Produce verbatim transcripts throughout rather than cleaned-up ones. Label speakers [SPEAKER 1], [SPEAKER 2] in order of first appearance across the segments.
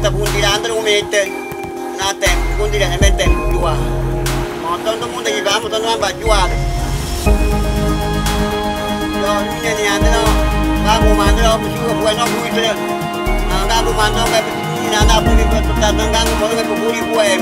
[SPEAKER 1] kita pundi l'altro mette na tempo pundi ne mette dua ma tanto mondo gli vamo tanto non va giuare yo ni ni andro kamu mandro buku bueno buku na kamu mandro ke ni na buku ke tanto kamu mau ke buku buem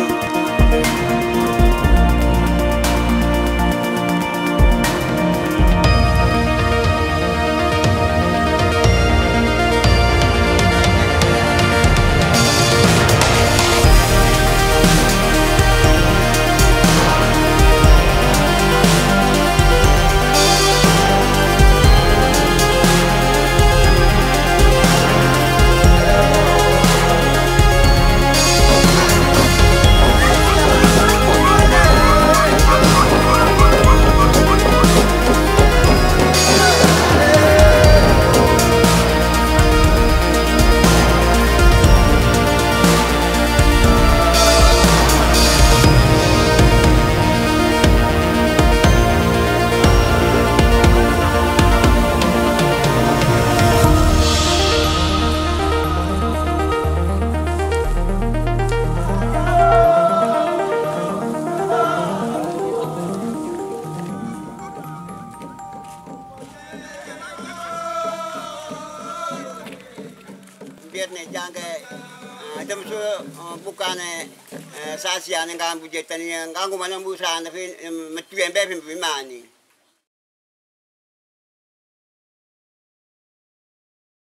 [SPEAKER 1] biarne jange jam su bukane sasian yang kamu jadi tani yang kamu mana busan tapi metu yang bebem bimani